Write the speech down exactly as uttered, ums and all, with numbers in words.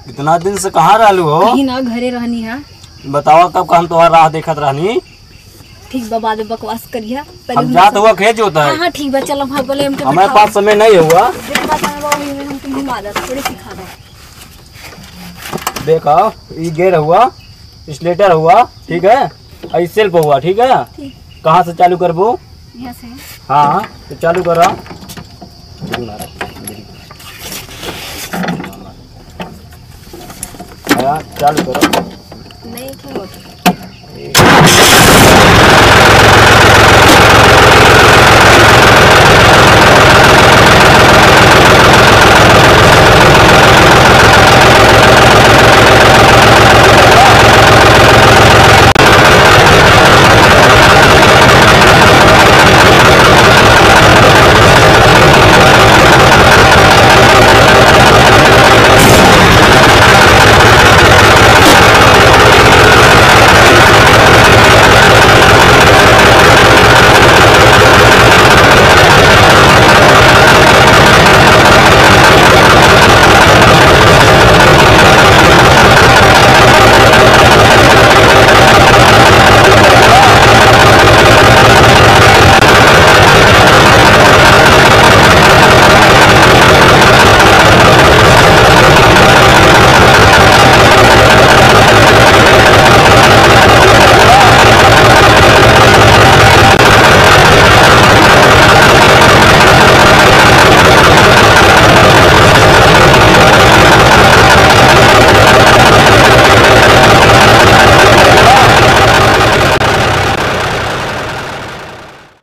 इतना दिन से कहाँ रहलू हो? कहीं ना घरे रहनी है। बताओ कब हम तुम्हारा राह देखत रहनी। ठीक बा, बाद में बकवास करिया। हम जात हुआ खेत जोता है। हां ठीक बा, चलो हम बोले हमके हमारे पास समय नहीं हुआ। हम तुम घुमा दे, थोड़ी सिखा दो। देखो ये गेर हुआ, स्लेटर हुआ, ठीक है, और सेल्फ हुआ, ठीक है। कहाँ से चालू करबो? यहाँ से। हाँ तो चालू करो। चालू करो। नहीं क्या होता?